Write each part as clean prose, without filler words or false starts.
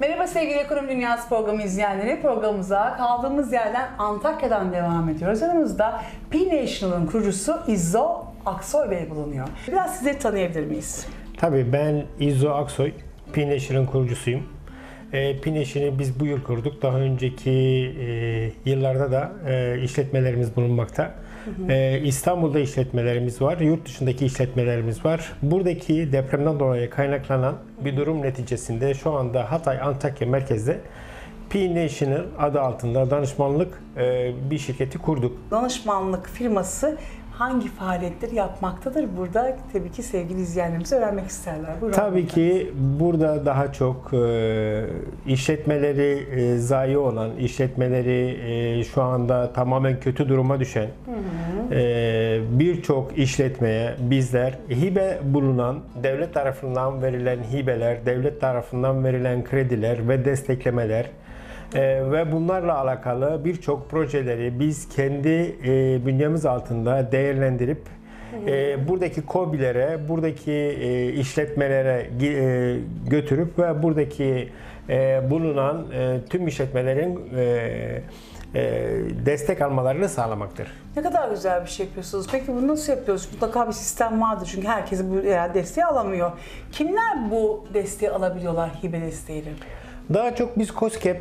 Merhaba sevgili Ekonomi Dünyası programı izleyenleri. Programımıza kaldığımız yerden Antakya'dan devam ediyoruz. Yanımızda P-National'ın kurucusu İzzo Aksoy Bey bulunuyor. Biraz sizi tanıyabilir miyiz? Tabii ben İzzo Aksoy, P-National'ın kurucusuyum. P-National'ı biz bu yıl kurduk. Daha önceki yıllarda da işletmelerimiz bulunmakta. İstanbul'da işletmelerimiz var, yurt dışındaki işletmelerimiz var. Buradaki depremden dolayı kaynaklanan bir durum neticesinde şu anda Hatay, Antakya merkezde P-National adı altında danışmanlık bir şirketi kurduk. Danışmanlık firması hangi faaliyetleri yapmaktadır? Burada tabii ki sevgili izleyenlerimiz öğrenmek isterler. Buyurun. Tabii ki burada daha çok işletmeleri zayi olan, işletmeleri şu anda tamamen kötü duruma düşen birçok işletmeye bizler hibe bulunan, devlet tarafından verilen hibeler, devlet tarafından verilen krediler ve desteklemeler ve bunlarla alakalı birçok projeleri biz kendi bünyemiz altında değerlendirip buradaki KOBİ'lere, buradaki işletmelere götürüp ve buradaki bulunan tüm işletmelerin destek almalarını sağlamaktır. Ne kadar güzel bir şey yapıyorsunuz. Peki bunu nasıl yapıyorsunuz? Mutlaka bir sistem vardır çünkü herkes bu desteği alamıyor. Kimler bu desteği alabiliyorlar, hibe desteğiyle? Daha çok biz KOSGEB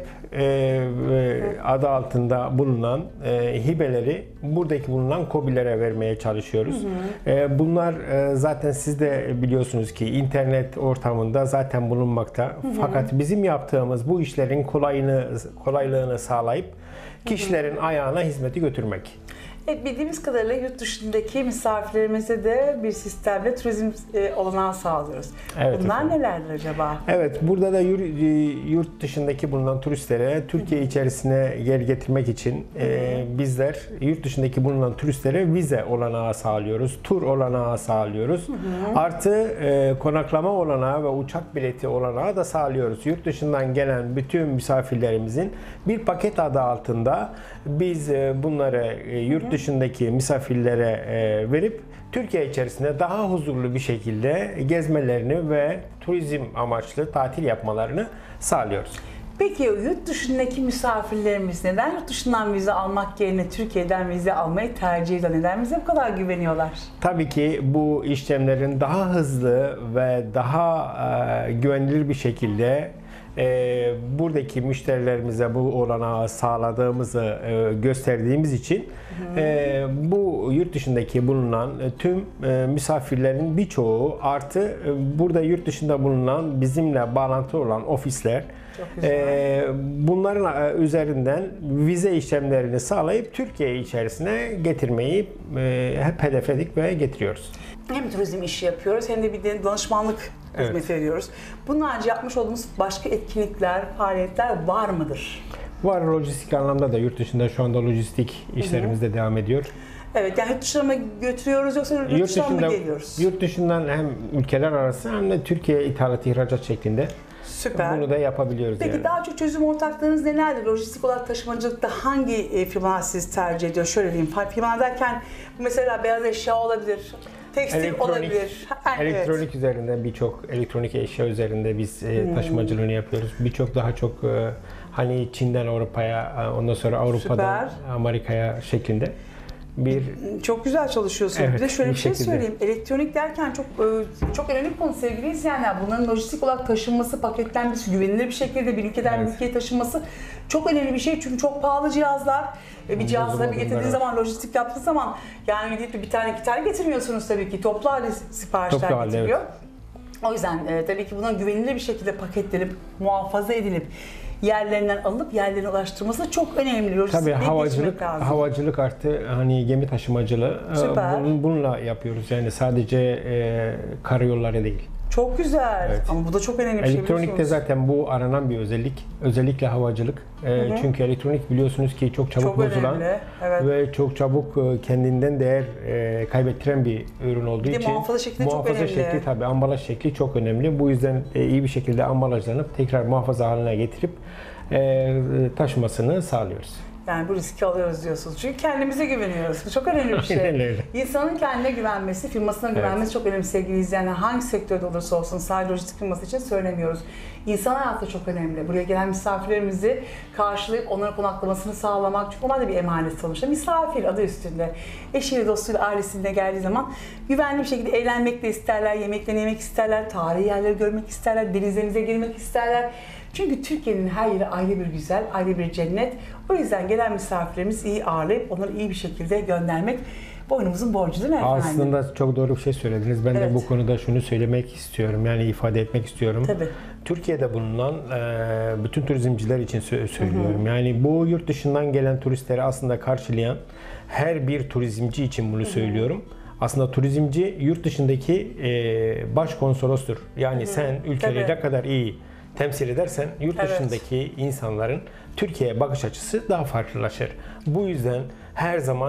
adı altında bulunan hibeleri buradaki bulunan KOBİ'lere vermeye çalışıyoruz. Bunlar zaten siz de biliyorsunuz ki internet ortamında zaten bulunmakta. Fakat bizim yaptığımız bu işlerin kolaylığını sağlayıp kişilerin ayağına hizmeti götürmek. Bildiğimiz kadarıyla yurt dışındaki misafirlerimize de bir sistemle turizm olanağı sağlıyoruz. Evet, Bunlar efendim. nelerdir acaba? Evet, burada da yurt dışındaki bulunan turistlere Türkiye içerisine geri getirmek için bizler yurt dışındaki bulunan turistlere vize olanağı sağlıyoruz, tur olanağı sağlıyoruz. Artı konaklama olanağı ve uçak bileti olanağı da sağlıyoruz. Yurt dışından gelen bütün misafirlerimizin bir paket adı altında biz bunları yurt dışındaki misafirlere verip Türkiye içerisinde daha huzurlu bir şekilde gezmelerini ve turizm amaçlı tatil yapmalarını sağlıyoruz. Peki yurt dışındaki misafirlerimiz neden yurt dışından vize almak yerine Türkiye'den vize almayı tercih ediyor? Neden bize bu kadar güveniyorlar? Tabii ki bu işlemlerin daha hızlı ve daha güvenilir bir şekilde buradaki müşterilerimize bu olanağı sağladığımızı gösterdiğimiz için bu yurt dışındaki bulunan tüm misafirlerin birçoğu artı burada yurt dışında bulunan bizimle bağlantılı olan ofisler bunların üzerinden vize işlemlerini sağlayıp Türkiye içerisine getirmeyi hep hedefledik ve getiriyoruz. Hem turizm işi yapıyoruz hem de bir de danışmanlık hizmeti veriyoruz. Bunun harici yapmış olduğumuz başka etkinlikler, faaliyetler var mıdır? Var, lojistik anlamda da yurt dışında şu anda lojistik işlerimiz de devam ediyor. Evet, yani yurt dışına mı götürüyoruz yoksa yurt dışından mı geliyoruz? Yurt dışından hem ülkeler arası hem de Türkiye ithalat ihracat şeklinde. Süper. Bunu da yapabiliyoruz. Peki yani. daha çok çözüm ortaklarınız nelerdir? Lojistik olarak taşımacılıkta hangi firmalar siz tercih ediyor? Şöyle diyeyim, firma derken mesela beyaz eşya olabilir, tekstil olabilir. Elektronik üzerinde birçok elektronik eşya üzerinde biz taşımacılığını yapıyoruz. Birçok daha çok hani Çin'den Avrupa'ya, ondan sonra Avrupa'dan Amerika'ya şeklinde. Çok güzel çalışıyorsunuz. Evet, bir de şöyle bir şey şekilde söyleyeyim. Elektronik derken çok önemli bir konu sevgili izleyenler. Bunların lojistik olarak taşınması, paketlenmesi, güvenilir bir şekilde bir ülkeden bir ülkeye taşınması çok önemli bir şey. Çünkü çok pahalı cihazlar. Bir cihazları bir getirdiğiniz zaman, lojistik yaptığı zaman yani gidip bir tane iki tane getirmiyorsunuz tabii ki. Toplu halde siparişler getiriyor. Evet. O yüzden tabii ki buna güvenilir bir şekilde paketlenip, muhafaza edilip yerlerinden alınıp yerlerine ulaştırması çok önemli. Tabii havacılık artı hani gemi taşımacılığı bununla yapıyoruz. Yani sadece karayolları değil. Çok güzel. Evet. Ama bu da çok önemli bir şey. Elektronikte zaten bu aranan bir özellik. Özellikle havacılık. Çünkü elektronik biliyorsunuz ki çok çabuk bozulan ve çok çabuk kendinden değer kaybettiren bir ürün olduğu için muhafaza şekli çok önemli. Şekli tabii ambalaj şekli çok önemli. Bu yüzden iyi bir şekilde ambalajlanıp tekrar muhafaza haline getirip taşımasını sağlıyoruz. Yani bu riski alıyoruz diyorsunuz. Çünkü kendimize güveniyoruz. Bu çok önemli bir şey. Aynen öyle. İnsanın kendine güvenmesi, firmasına güvenmesi çok önemli sevgili izleyenler. Hangi sektörde olursa olsun, sadece lojistik firması için söylemiyoruz. İnsan hayatı çok önemli. Buraya gelen misafirlerimizi karşılayıp onların konaklamasını sağlamak. Çünkü onlar da bir emanet sonuçta. Misafir adı üstünde. Eşiyle, dostuyla, ailesiyle geldiği zaman güvenli bir şekilde eğlenmek de isterler, yemeklerini yemek isterler, tarihi yerleri görmek isterler, denizlerimize girmek isterler. Çünkü Türkiye'nin her yeri ayrı bir güzel, ayrı bir cennet. O yüzden gelen misafirlerimizi iyi ağırlayıp onları iyi bir şekilde göndermek boynumuzun borcu değil mi efendim? Aslında çok doğru bir şey söylediniz. Ben Evet. de bu konuda şunu söylemek istiyorum. Yani ifade etmek istiyorum. Tabii. Türkiye'de bulunan bütün turizmciler için söylüyorum. Yani bu yurt dışından gelen turistleri aslında karşılayan her bir turizmci için bunu söylüyorum. Aslında turizmci yurt dışındaki başkonsolostur. Yani sen ülkeyi Tabii. ne kadar iyi temsil edersen yurt Evet. dışındaki insanların Türkiye'ye bakış açısı daha farklılaşır. Bu yüzden her zaman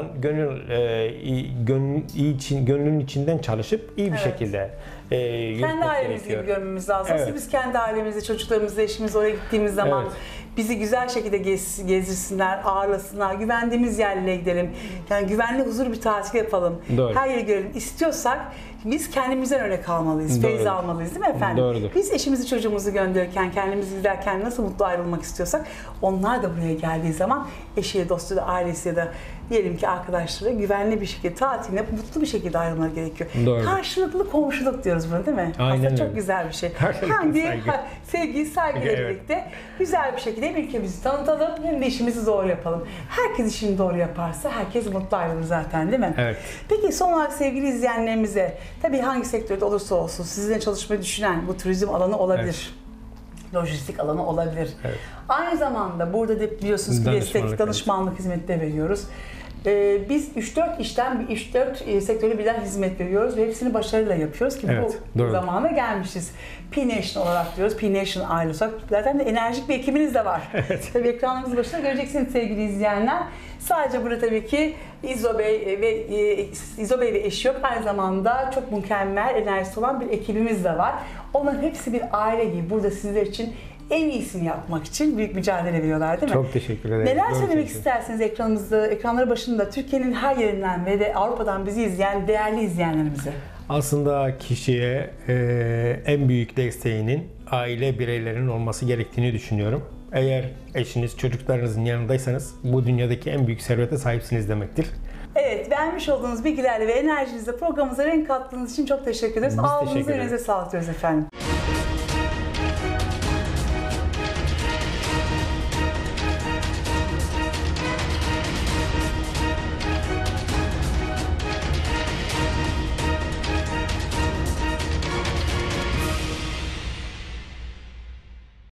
gönlün içinden çalışıp iyi bir Evet. şekilde Kendi yürütmek ailemiz gibi gerekiyor. görmemiz lazım. Evet. Aslında biz kendi ailemizle, çocuklarımızla, eşimizle oraya gittiğimiz zaman Evet. bizi güzel şekilde gezdirsinler, ağırlasınlar, güvendiğimiz yerlere gidelim. Yani güvenli, huzurlu bir tatil yapalım. Doğru. Her yeri görelim. İstiyorsak biz kendimizden örnek almalıyız, Doğrudur. feyz almalıyız değil mi efendim? Doğrudur. Biz eşimizi, çocuğumuzu gönderirken, kendimizi giderken nasıl mutlu ayrılmak istiyorsak onlar da buraya geldiği zaman eşiyle, dostuyla, ailesiyle de diyelim ki arkadaşları güvenli bir şekilde tatiline mutlu bir şekilde ayrılmaları gerekiyor. Doğru. Karşılıklı komşuluk diyoruz buna değil mi? Aynen Aslında çok öyle. güzel bir şey. Karşılıklı Hem bir saygı. sevgi, saygıyla Evet. birlikte güzel bir şekilde hem ülkemizi tanıtalım hem de işimizi doğru yapalım. Herkes işini doğru yaparsa herkes mutlu ayrılır zaten değil mi? Evet. Peki son olarak sevgili izleyenlerimize tabii hangi sektörde olursa olsun sizinle çalışmayı düşünen bu turizm alanı olabilir. Lojistik alanı olabilir. Evet. Aynı zamanda burada da biliyorsunuz ki destek, danışmanlık hizmeti de veriyoruz. Biz 3-4 işten 3-4 sektörü birden hizmet veriyoruz ve hepsini başarıyla yapıyoruz ki Evet, bu doğru. zamana gelmişiz. P-Nation olarak diyoruz. P-Nation ailesi olarak. Zaten de enerjik bir ekibiniz de var. Tabii ekranımız başında göreceksiniz sevgili izleyenler. Sadece burada tabii ki İzo Bey ve eşi yok. Aynı zamanda çok mükemmel enerjisi olan bir ekibimiz de var. Onların hepsi bir aile gibi. Burada sizler için en iyisini yapmak için büyük mücadele veriyorlar değil mi? Çok teşekkür ederim. Neler Doğru söylemek söylüyorsun. istersiniz ekranları başında Türkiye'nin her yerinden ve de Avrupa'dan bizi izleyen değerli izleyenlerimize? Aslında kişiye en büyük desteğinin aile bireylerinin olması gerektiğini düşünüyorum. Eğer eşiniz, çocuklarınızın yanındaysanız bu dünyadaki en büyük servete sahipsiniz demektir. Evet, vermiş olduğunuz bilgilerle ve enerjinizle programımıza renk kattığınız için çok teşekkür ederiz. Biz Ağzınıza teşekkür ederiz. elinize sağlık diyoruz efendim.